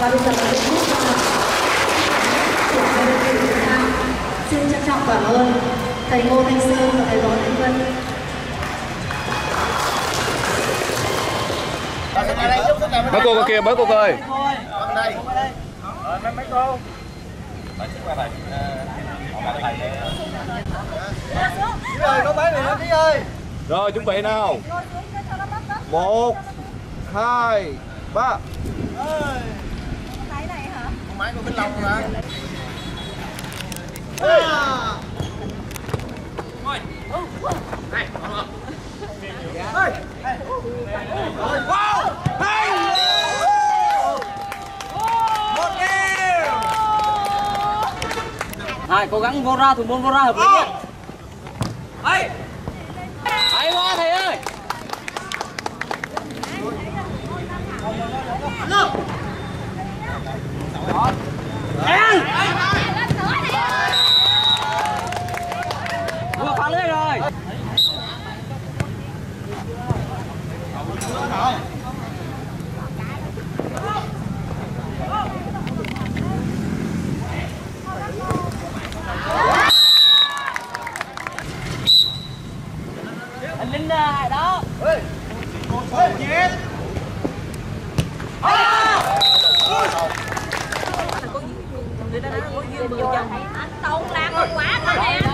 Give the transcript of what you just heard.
Và bây giờ là kết thúc của đơn vị Việt Nam. Xin trân trọng cảm ơn thầy Ngô Thanh Sơn và thầy Võ Thanh Vân. Mấy cô kia, mấy cô ơi. Mấy cô. Rồi chuẩn bị nào. 1, 2, 3. Máy này hả? Máy của Vĩnh Long mà. Hai cố gắng vô ra, thủ môn vô ra hợp lý nhé. Hay quá thầy ơi. Vừa phá lưới rồi. Anh Linh này đó. Người ta nói có duyên 10 chồng. Anh Tùng làm một quả thôi nè.